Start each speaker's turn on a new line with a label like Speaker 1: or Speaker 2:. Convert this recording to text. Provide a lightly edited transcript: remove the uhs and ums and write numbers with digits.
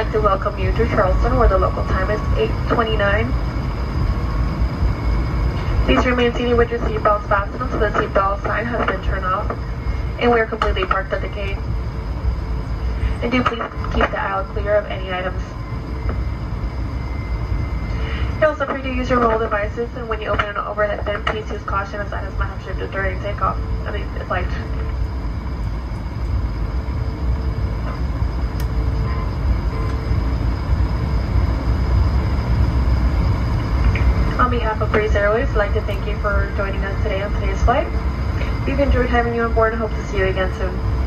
Speaker 1: like to welcome you to Charleston, where the local time is 8:29. Please remain seated with your seatbelts fastened until the seatbelt sign has been turned off and we are completely parked at the gate. And do please keep the aisle clear of any items. You're also free to use your mobile devices, and when you open an overhead bin, please use caution as items might have shifted during takeoff. Flight. On behalf of Breeze Airways, I'd like to thank you for joining us today on today's flight. We've enjoyed having you on board and hope to see you again soon.